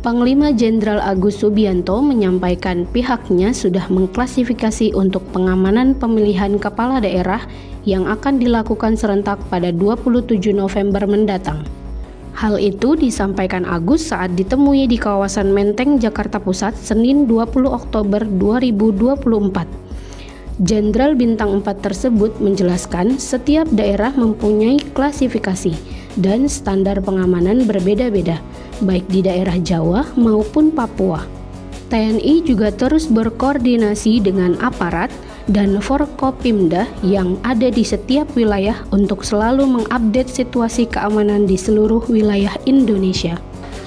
Panglima Jenderal Agus Subianto menyampaikan pihaknya sudah mengklasifikasi untuk pengamanan pemilihan kepala daerah yang akan dilakukan serentak pada 27 November mendatang. Hal itu disampaikan Agus saat ditemui di kawasan Menteng, Jakarta Pusat, Senin 20 Oktober 2024. Jenderal Bintang 4 tersebut menjelaskan setiap daerah mempunyai klasifikasi dan standar pengamanan berbeda-beda, baik di daerah Jawa maupun Papua. TNI juga terus berkoordinasi dengan aparat dan Forkopimda yang ada di setiap wilayah untuk selalu mengupdate situasi keamanan di seluruh wilayah Indonesia.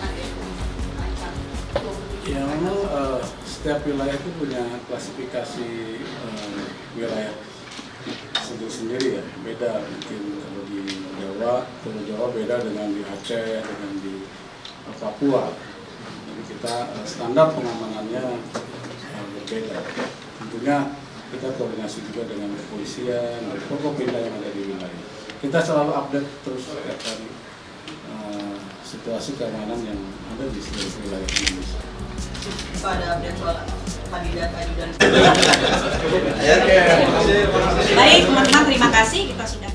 Ya, memang setiap wilayah itu punya klasifikasi wilayah sendiri ya, beda mungkin kalau di Jawa beda dengan di Aceh, dengan di Papua. Jadi kita standar pengamanannya berbeda. Tentunya kita koordinasi juga dengan kepolisian, dan Forkopimda yang ada di wilayah. Kita selalu update terus setiap hari situasi keamanan yang ada di seluruh wilayah Indonesia. Pak, ada update soal kandidat ajudan. Baik, teman-teman, terima kasih. Kita sudah